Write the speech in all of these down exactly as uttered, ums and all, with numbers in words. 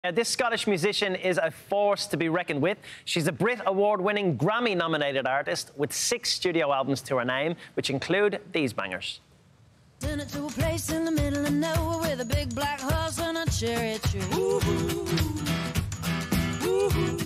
Now, this Scottish musician is a force to be reckoned with. She's a Brit Award-winning Grammy-nominated artist with six studio albums to her name, which include these bangers. Turn it to a place in the middle of nowhere with a big black horse and a cherry tree. Woo-hoo. Woo-hoo.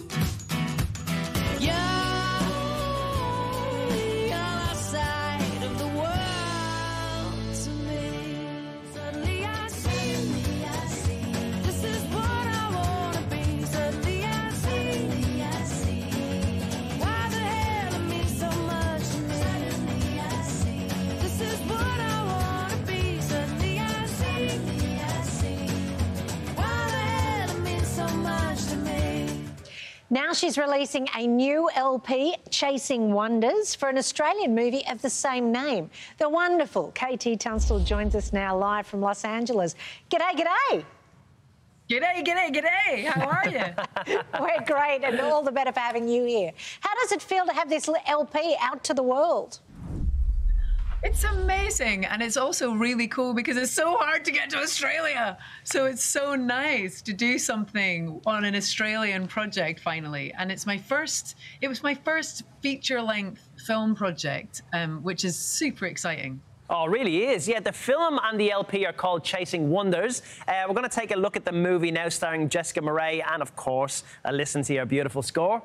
You're the other side of the world to me. Suddenly I see, suddenly I see. This is what I wanna be. Suddenly I see, suddenly I see. Why the hell it means so much to me. Suddenly I see. This is what I wanna be. Suddenly I see, suddenly I see. Why the hell it means so much to me. Now she's releasing a new L P, Chasing Wonders, for an Australian movie of the same name. The wonderful K T Tunstall joins us now live from Los Angeles. G'day, g'day. G'day, g'day, g'day. How are you? We're great, and all the better for having you here. How does it feel to have this L P out to the world? It's amazing, and it's also really cool because it's so hard to get to Australia. So it's so nice to do something on an Australian project finally. And it's my first, it was my first feature-length film project, um, which is super exciting. Oh, it really is. Yeah, the film and the L P are called Chasing Wonders. Uh, we're going to take a look at the movie now, starring Jessica Murray, and, of course, a listen to your beautiful score.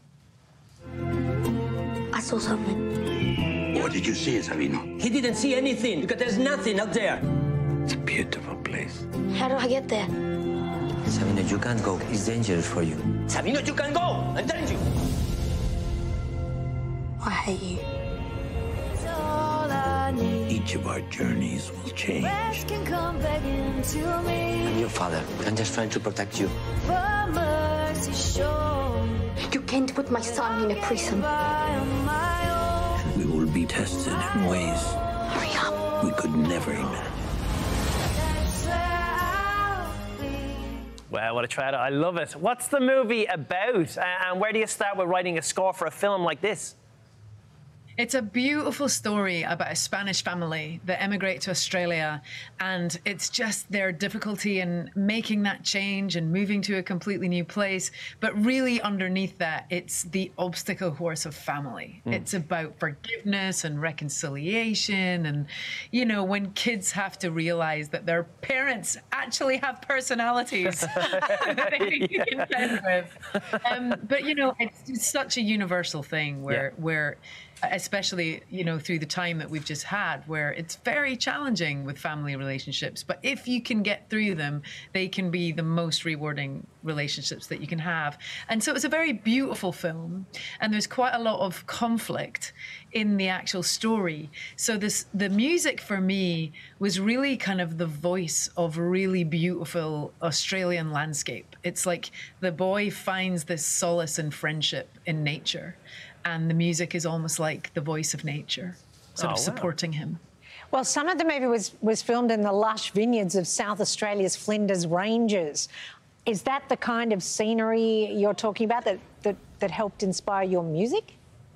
I saw something. What did you see, Savino? He didn't see anything, because there's nothing out there. It's a beautiful place. How do I get there? Sabino, you can't go. It's dangerous for you. Sabino, you can go! I'm telling you! I hate you. It's all I need. Each of our journeys will change. Rest can come begging to me. I'm your father. I'm just trying to protect you. For mercy show. You can't put my son in a prison. By on my own. We will be tested in ways Hurry up. we could never imagine. That's where I'll be. Well, what a trailer. I love it. What's the movie about? Uh, and where do you start with writing a score for a film like this? It's a beautiful story about a Spanish family that emigrate to Australia, and it's just their difficulty in making that change and moving to a completely new place. But really underneath that, it's the obstacle course of family. Mm. It's about forgiveness and reconciliation, and, you know, when kids have to realize that their parents actually have personalities that they need to contend with. Um, but, you know, it's, it's such a universal thing where, yeah. where especially, you know, through the time that we've just had, where it's very challenging with family relationships. But if you can get through them, they can be the most rewarding relationships that you can have. And so it's a very beautiful film, and there's quite a lot of conflict in the actual story. So this, the music for me was really kind of the voice of a really beautiful Australian landscape. It's like the boy finds this solace and friendship in nature, and the music is almost like the voice of nature, sort oh, of supporting wow. him. Well, some of the movie was, was filmed in the lush vineyards of South Australia's Flinders Ranges. Is that the kind of scenery you're talking about that, that, that helped inspire your music?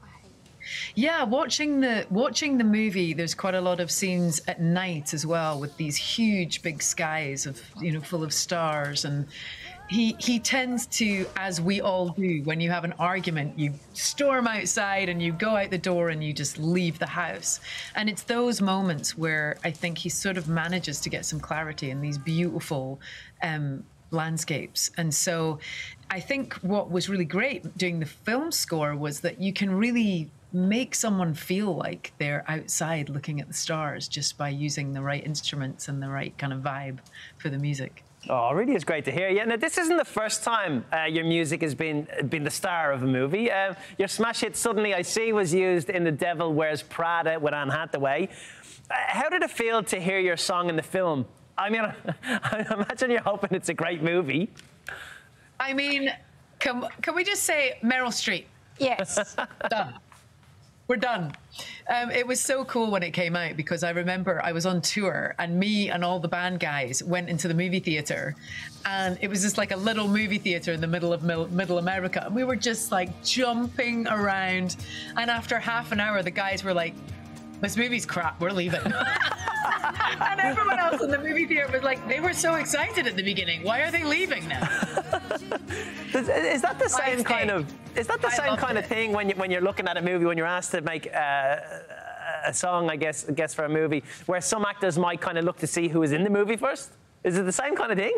Yeah, watching the watching the movie, there's quite a lot of scenes at night as well, with these huge big skies of, you know, full of stars. And he he tends to, as we all do, when you have an argument, you storm outside and you go out the door and you just leave the house. And it's those moments where I think he sort of manages to get some clarity in these beautiful um landscapes. And so I think what was really great doing the film score was that you can really make someone feel like they're outside looking at the stars just by using the right instruments and the right kind of vibe for the music. Oh, it really is great to hear. Yeah, now, this isn't the first time uh, your music has been been the star of a movie. Uh, your smash hit Suddenly I See was used in The Devil Wears Prada with Anne Hathaway. Uh, how did it feel to hear your song in the film? I mean, I imagine you're hoping it's a great movie. I mean, can, can we just say Meryl Streep? Yes. Done. We're done. Um, it was so cool when it came out, because I remember I was on tour and me and all the band guys went into the movie theater, and it was just like a little movie theater in the middle of middle, middle America. And we were just like jumping around. And after half an hour, the guys were like, this movie's crap, we're leaving. And everyone else in the movie theater was like, they were so excited at the beginning. Why are they leaving now? Is, is that the same stayed. kind of? Is that the I same loved kind of it. thing when you when you're looking at a movie, when you're asked to make uh, a song, I guess, I guess for a movie, where some actors might kind of look to see who is in the movie first? Is it the same kind of thing?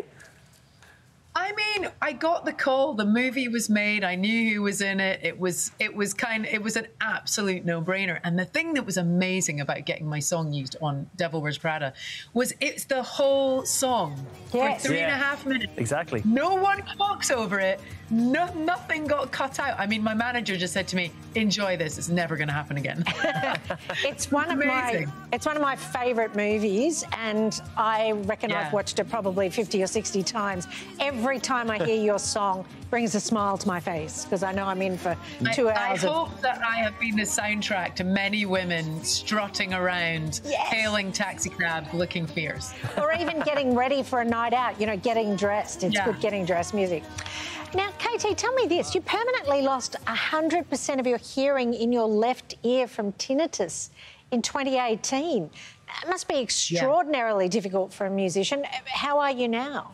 I mean, I got the call. The movie was made. I knew who was in it. It was, it was kind. It was an absolute no-brainer. And the thing that was amazing about getting my song used on Devil Wears Prada was it's the whole song Yes. for three and a Yeah. half minutes. Exactly. No one talks over it. No, nothing got cut out. I mean, my manager just said to me, "Enjoy this. It's never going to happen again." It's one of my Amazing. it's one of my favourite movies, and I reckon Yeah. I've watched it probably fifty or sixty times. Every time I hear your song, brings a smile to my face because I know I'm in for two I, I hours of. hope that I have been the soundtrack to many women strutting around, Yes. hailing taxi cabs, looking fierce. Or even getting ready for a night out, you know, getting dressed. It's Yeah. good getting dressed music. Now, K T, tell me this. You permanently lost one hundred percent of your hearing in your left ear from tinnitus in twenty eighteen. It must be extraordinarily difficult for a musician. How are you now?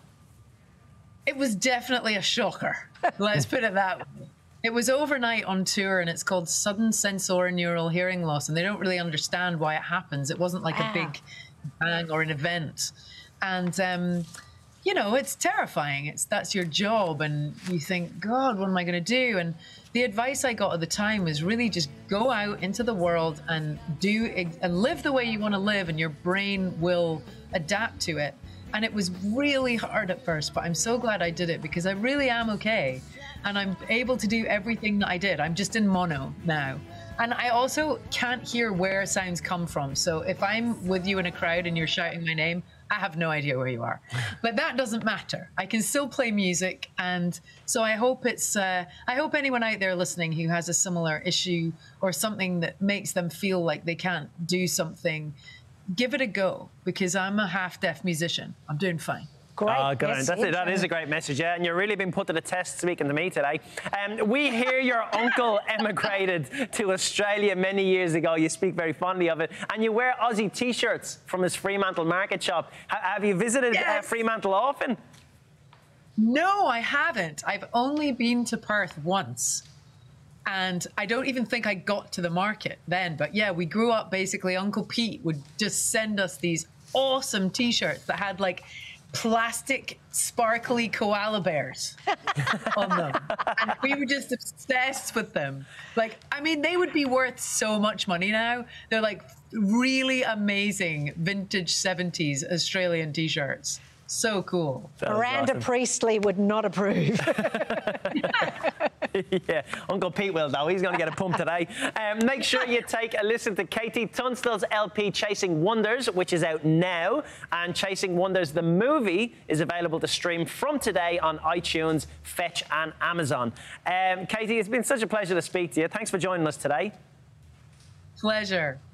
It was definitely a shocker. Let's put it that way. It was overnight on tour, and it's called sudden sensorineural hearing loss, and they don't really understand why it happens. It wasn't like Ah. a big bang or an event. And, um, you know, it's terrifying. It's that's your job, and you think, God, what am I going to do? And the advice I got at the time was really just go out into the world and do and live the way you want to live, and your brain will adapt to it. And it was really hard at first, but I'm so glad I did it because I really am okay. And I'm able to do everything that I did. I'm just in mono now. And I also can't hear where sounds come from. So if I'm with you in a crowd and you're shouting my name, I have no idea where you are. But that doesn't matter. I can still play music. And so I hope it's, uh, I hope anyone out there listening who has a similar issue or something that makes them feel like they can't do something, give it a go, because I'm a half-deaf musician. I'm doing fine. Great. Oh, good. message. That's it. That is a great message, yeah. And you're really been put to the test speaking to me today. Um, we hear your uncle emigrated to Australia many years ago. You speak very fondly of it. And you wear Aussie T-shirts from his Fremantle market shop. H- have you visited uh, Yes. Fremantle often? No, I haven't. I've only been to Perth once. And I don't even think I got to the market then. But yeah, we grew up basically. Uncle Pete would just send us these awesome T-shirts that had like plastic sparkly koala bears on them. And we were just obsessed with them. Like, I mean, they would be worth so much money now. They're like really amazing vintage seventies Australian T-shirts. So cool. That is Miranda awesome. Priestley would not approve. Yeah, Uncle Pete will, though. He's going to get a pump today. Um, make sure you take a listen to K T Tunstall's L P Chasing Wonders, which is out now. And Chasing Wonders, the movie, is available to stream from today on iTunes, Fetch and Amazon. Um, K T, it's been such a pleasure to speak to you. Thanks for joining us today. Pleasure.